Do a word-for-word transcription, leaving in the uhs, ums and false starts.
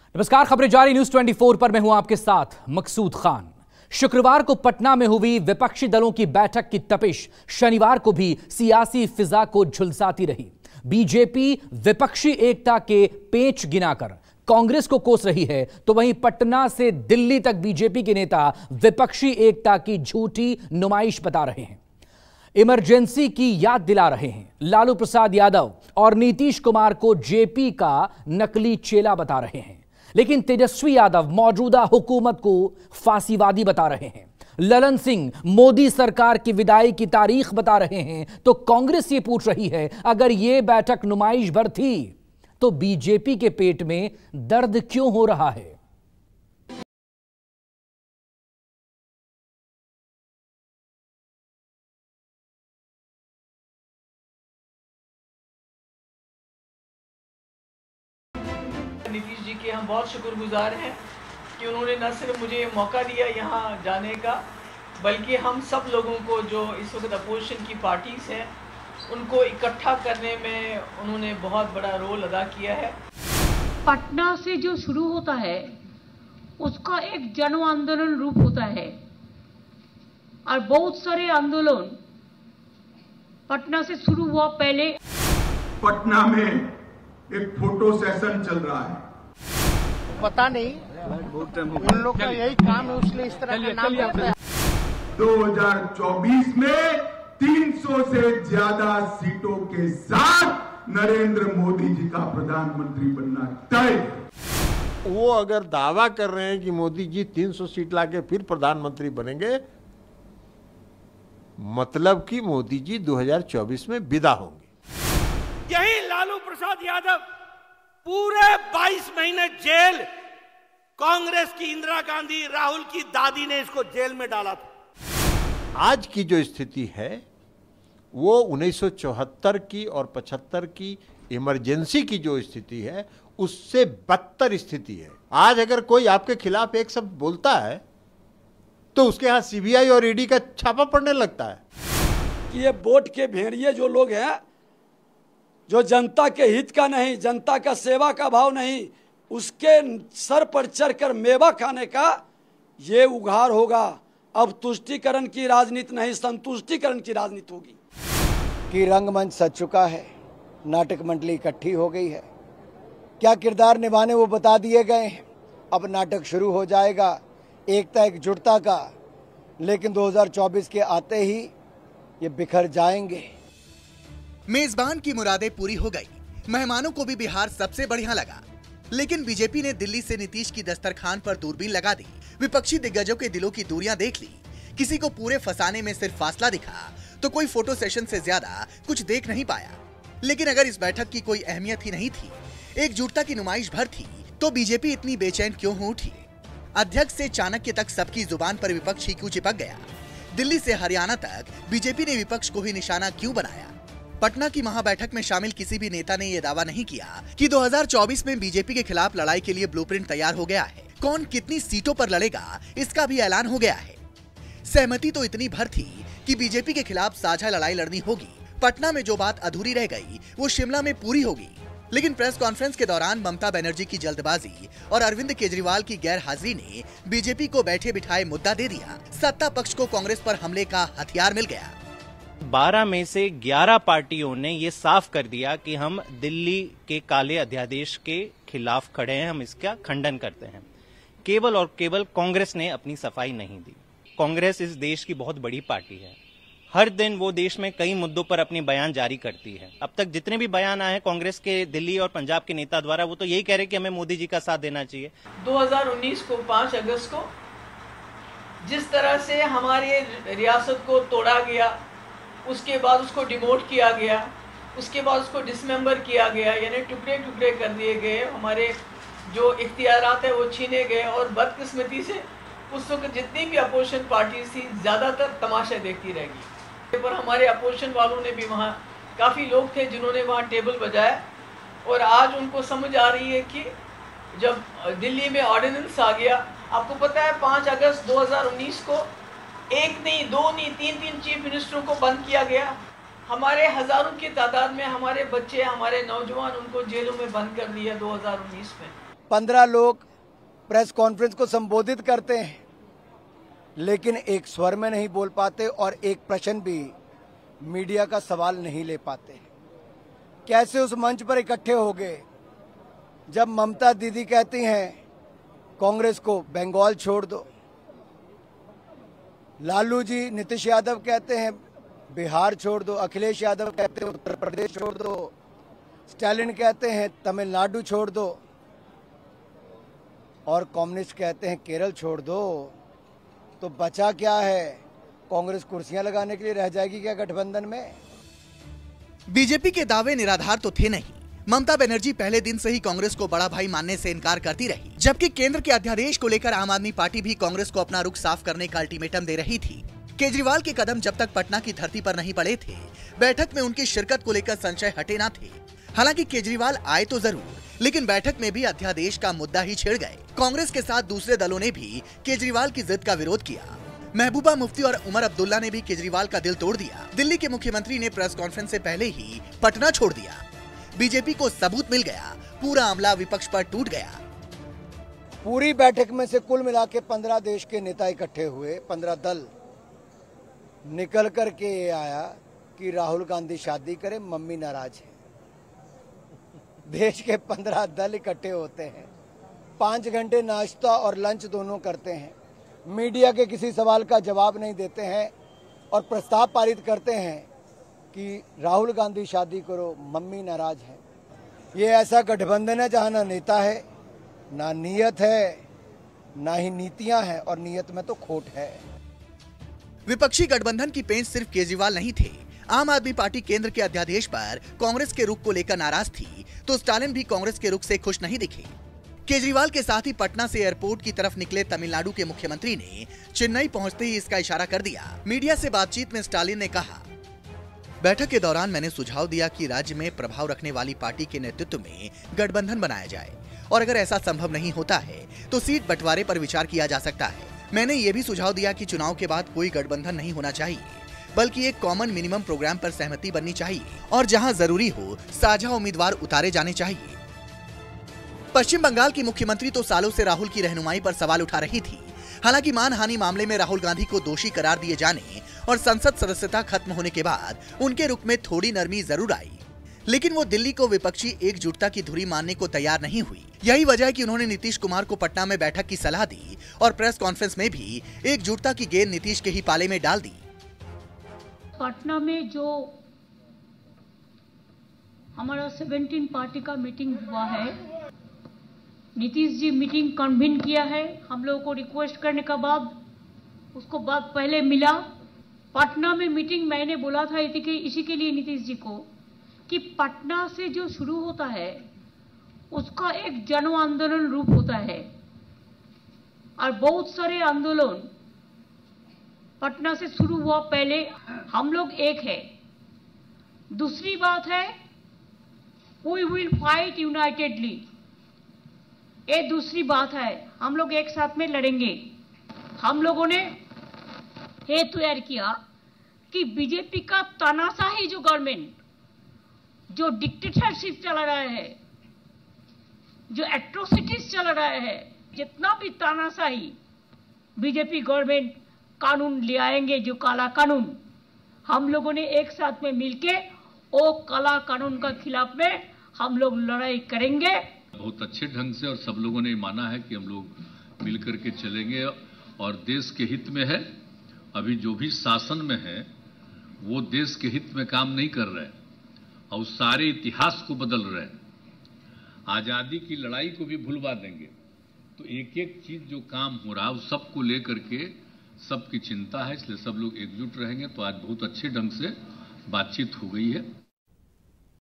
नमस्कार, खबरें जारी न्यूज चौबीस पर मैं हूं आपके साथ मकसूद खान। शुक्रवार को पटना में हुई विपक्षी दलों की बैठक की तपिश शनिवार को भी सियासी फिजा को झुलसाती रही। बीजेपी विपक्षी एकता के पेंच गिनाकर कांग्रेस को कोस रही है, तो वहीं पटना से दिल्ली तक बीजेपी के नेता विपक्षी एकता की झूठी नुमाइश बता रहे हैं, इमरजेंसी की याद दिला रहे हैं, लालू प्रसाद यादव और नीतीश कुमार को जेपी का नकली चेला बता रहे हैं। लेकिन तेजस्वी यादव मौजूदा हुकूमत को फांसीवादी बता रहे हैं, ललन सिंह मोदी सरकार की विदाई की तारीख बता रहे हैं। तो कांग्रेस ये पूछ रही है, अगर ये बैठक नुमाइश भर थी तो बीजेपी के पेट में दर्द क्यों हो रहा है? नीतीश जी के हम बहुत शुक्रगुजार हैं कि उन्होंने न सिर्फ मुझे मौका दिया यहाँ जाने का, बल्कि हम सब लोगों को जो इस वक्त अपोजिशन की पार्टीज हैं उनको इकट्ठा करने में उन्होंने बहुत बड़ा रोल अदा किया है। पटना से जो शुरू होता है उसका एक जन आंदोलन रूप होता है और बहुत सारे आंदोलन पटना से शुरू हुआ। पहले पटना में एक फोटो सेशन चल रहा है, पता नहीं उन लोग का यही काम है, इसलिए इस तरह का नाम रखा है। दो हज़ार चौबीस में तीन सौ से ज्यादा सीटों के साथ नरेंद्र मोदी जी का प्रधानमंत्री बनना तय। वो अगर दावा कर रहे हैं कि मोदी जी तीन सौ सीट लाके फिर प्रधानमंत्री बनेंगे, मतलब कि मोदी जी दो हज़ार चौबीस में विदा होंगे। यही लालू प्रसाद यादव पूरे बाईस महीने जेल, कांग्रेस की इंदिरा गांधी, राहुल की दादी ने इसको जेल में डाला था। आज की जो स्थिति है वो उन्नीस सौ चौहत्तर की और पचहत्तर की इमरजेंसी की जो स्थिति है उससे बदतर स्थिति है। आज अगर कोई आपके खिलाफ एक शब्द बोलता है तो उसके यहां सीबीआई और ईडी का छापा पड़ने लगता है। कि ये वोट के भेड़िए जो लोग हैं, जो जनता के हित का नहीं, जनता का सेवा का भाव नहीं, उसके सर पर चढ़कर मेवा खाने का ये उघार होगा। अब तुष्टीकरण की राजनीति नहीं, संतुष्टीकरण की राजनीति होगी। कि रंगमंच सज चुका है, नाटक मंडली इकट्ठी हो गई है, क्या किरदार निभाने वो बता दिए गए हैं। अब नाटक शुरू हो जाएगा एकता एकजुटता का, लेकिन दो हज़ार चौबीस के आते ही ये बिखर जाएंगे। मेजबान की मुरादें पूरी हो गई, मेहमानों को भी बिहार सबसे बढ़िया लगा, लेकिन बीजेपी ने दिल्ली से नीतीश की दस्तरखान पर दूरबीन लगा दी, विपक्षी दिग्गजों के दिलों की दूरियां देख ली। किसी को पूरे फंसाने में सिर्फ फासला दिखा तो कोई फोटो सेशन से ज्यादा कुछ देख नहीं पाया। लेकिन अगर इस बैठक की कोई अहमियत ही नहीं थी, एकजुटता की नुमाइश भर थी, तो बीजेपी इतनी बेचैन क्यों हो उठी? अध्यक्ष से चाणक्य तक सबकी जुबान पर विपक्ष ही क्यों चिपक गया? दिल्ली से हरियाणा तक बीजेपी ने विपक्ष को ही निशाना क्यों बनाया? पटना की महाबैठक में शामिल किसी भी नेता ने यह दावा नहीं किया कि दो हज़ार चौबीस में बीजेपी के खिलाफ लड़ाई के लिए ब्लूप्रिंट तैयार हो गया है। कौन कितनी सीटों पर लड़ेगा इसका भी ऐलान हो गया है। सहमति तो इतनी भर थी कि बीजेपी के खिलाफ साझा लड़ाई लड़नी होगी। पटना में जो बात अधूरी रह गई वो शिमला में पूरी होगी। लेकिन प्रेस कॉन्फ्रेंस के दौरान ममता बनर्जी की जल्दबाजी और अरविंद केजरीवाल की गैर हाजिरी ने बीजेपी को बैठे बिठाए मुद्दा दे दिया। सत्ता पक्ष को कांग्रेस पर हमले का हथियार मिल गया। बारह में से ग्यारह पार्टियों ने ये साफ कर दिया कि हम दिल्ली के काले अध्यादेश के खिलाफ खड़े हैं, हम इसका खंडन करते हैं। केवल और केवल कांग्रेस ने अपनी सफाई नहीं दी। कांग्रेस इस देश की बहुत बड़ी पार्टी है, हर दिन वो देश में कई मुद्दों पर अपने बयान जारी करती है। अब तक जितने भी बयान आए कांग्रेस के दिल्ली और पंजाब के नेता द्वारा, वो तो यही कह रहे कि हमें मोदी जी का साथ देना चाहिए। दो हज़ार उन्नीस को पाँच अगस्त को जिस तरह से हमारे रियासत को तोड़ा गया, उसके बाद उसको डिमोट किया गया, उसके बाद उसको डिसमेंबर किया गया, यानी टुकड़े टुकड़े कर दिए गए, हमारे जो इख्तियारात है वो छीने गए। और बदकिस्मती से उस वक्त जितनी भी अपोजिशन पार्टीज थी ज़्यादातर तमाशा देखती रहेगी। पर हमारे अपोजिशन वालों ने भी वहाँ काफ़ी लोग थे जिन्होंने वहाँ टेबल बजाया, और आज उनको समझ आ रही है कि जब दिल्ली में ऑर्डिनेंस आ गया, आपको पता है पाँच अगस्त दो हज़ार उन्नीस को एक नहीं, दो नहीं, तीन तीन चीफ मिनिस्टरों को बंद किया गया। हमारे हजारों की तादाद में हमारे बच्चे, हमारे नौजवान, उनको जेलों में बंद कर दिया दो हज़ार उन्नीस में। पंद्रह लोग प्रेस कॉन्फ्रेंस को संबोधित करते हैं, लेकिन एक स्वर में नहीं बोल पाते और एक प्रश्न भी मीडिया का सवाल नहीं ले पाते। कैसे उस मंच पर इकट्ठे हो गए जब ममता दीदी कहती हैं कांग्रेस को बंगाल छोड़ दो, लालू जी नीतीश यादव कहते हैं बिहार छोड़ दो, अखिलेश यादव कहते हैं उत्तर प्रदेश छोड़ दो, स्टालिन कहते हैं तमिलनाडु छोड़ दो और कम्युनिस्ट कहते हैं केरल छोड़ दो, तो बचा क्या है? कांग्रेस कुर्सियां लगाने के लिए रह जाएगी क्या गठबंधन में? बीजेपी के दावे निराधार तो थे नहीं। ममता बनर्जी पहले दिन से ही कांग्रेस को बड़ा भाई मानने से इनकार करती रही, जबकि केंद्र के अध्यादेश को लेकर आम आदमी पार्टी भी कांग्रेस को अपना रुख साफ करने का अल्टीमेटम दे रही थी। केजरीवाल के कदम जब तक पटना की धरती पर नहीं पड़े थे, बैठक में उनकी शिरकत को लेकर संशय हटे न थे। हालांकि केजरीवाल आए तो जरूर, लेकिन बैठक में भी अध्यादेश का मुद्दा ही छिड़ गए। कांग्रेस के साथ दूसरे दलों ने भी केजरीवाल की जिद का विरोध किया। महबूबा मुफ्ती और उमर अब्दुल्ला ने भी केजरीवाल का दिल तोड़ दिया। दिल्ली के मुख्यमंत्री ने प्रेस कॉन्फ्रेंस से पहले ही पटना छोड़ दिया। बीजेपी को सबूत मिल गया, पूरा अमला विपक्ष पर टूट गया। पूरी बैठक में से कुल मिला के पंद्रह देश के नेता इकट्ठे हुए, पंद्रह दल निकल कर के ये आया कि राहुल गांधी शादी करे, मम्मी नाराज है। देश के पंद्रह दल इकट्ठे होते हैं, पांच घंटे नाश्ता और लंच दोनों करते हैं, मीडिया के किसी सवाल का जवाब नहीं देते हैं और प्रस्ताव पारित करते हैं कि राहुल गांधी शादी करो, मम्मी नाराज है। ये ऐसा गठबंधन है जहां ना नेता है, ना नीयत है, ना ही नीतियां हैं और नीयत में तो खोट है। विपक्षी गठबंधन की पेंच सिर्फ केजरीवाल नहीं थे। आम आदमी पार्टी केंद्र के अध्यादेश पर कांग्रेस के रुख को लेकर नाराज थी, तो स्टालिन भी कांग्रेस के रुख से खुश नहीं दिखे। केजरीवाल के साथ ही पटना से एयरपोर्ट की तरफ निकले तमिलनाडु के मुख्यमंत्री ने चेन्नई पहुंचते ही इसका इशारा कर दिया। मीडिया से बातचीत में स्टालिन ने कहा, बैठक के दौरान मैंने सुझाव दिया कि राज्य में प्रभाव रखने वाली पार्टी के नेतृत्व में गठबंधन बनाया जाए और अगर ऐसा संभव नहीं होता है तो सीट बंटवारे पर विचार किया जा सकता है। मैंने ये भी सुझाव दिया कि चुनाव के बाद कोई गठबंधन नहीं होना चाहिए, बल्कि एक कॉमन मिनिमम प्रोग्राम पर सहमति बननी चाहिए और जहां जरूरी हो साझा उम्मीदवार उतारे जाने चाहिए। पश्चिम बंगाल की मुख्यमंत्री तो सालों से राहुल की रहनुमाई पर सवाल उठा रही थी। हालांकि मानहानि मामले में राहुल गांधी को दोषी करार दिए जाने और संसद सदस्यता खत्म होने के बाद उनके रुख में थोड़ी नरमी जरूर आई, लेकिन वो दिल्ली को विपक्षी एकजुटता की धुरी मानने को तैयार नहीं हुई। यही वजह है कि उन्होंने नीतीश कुमार को पटना में बैठक की सलाह दी और प्रेस कॉन्फ्रेंस में भी एकजुटता की गेंद नीतीश के ही पाले में डाल दी। पटना में जो हमारा सत्रह पार्टी का मीटिंग हुआ है, नीतीश जी मीटिंग कन्वीन किया है। हम लोगों को रिक्वेस्ट करने के बाद उसको बाद पहले मिला। पटना में मीटिंग मैंने बोला था इसी के लिए नीतीश जी को कि पटना से जो शुरू होता है उसका एक जन आंदोलन रूप होता है और बहुत सारे आंदोलन पटना से शुरू हुआ। पहले हम लोग एक है। दूसरी बात है वी विल फाइट यूनाइटेडली, ये दूसरी बात है, हम लोग एक साथ में लड़ेंगे। हम लोगों ने ये तैयार किया कि बीजेपी का तानाशाही जो गवर्नमेंट जो डिक्टेटरशिप चला रहा है, जो एट्रोसिटीज चला रहा है, जितना भी तानाशाही बीजेपी गवर्नमेंट कानून ले आएंगे, जो काला कानून, हम लोगों ने एक साथ में मिलके वो काला कानून का खिलाफ में हम लोग लड़ाई करेंगे। बहुत अच्छे ढंग से और सब लोगों ने माना है कि हम लोग मिलकर के चलेंगे और देश के हित में है। अभी जो भी शासन में है वो देश के हित में काम नहीं कर रहे और सारे इतिहास को बदल रहे हैं। आजादी की लड़ाई को भी भुलवा देंगे। तो एक एक चीज जो काम हो रहा है उस सबको लेकर के सबकी चिंता है, इसलिए सब लोग एकजुट रहेंगे। तो आज बहुत अच्छे ढंग से बातचीत हो गई है।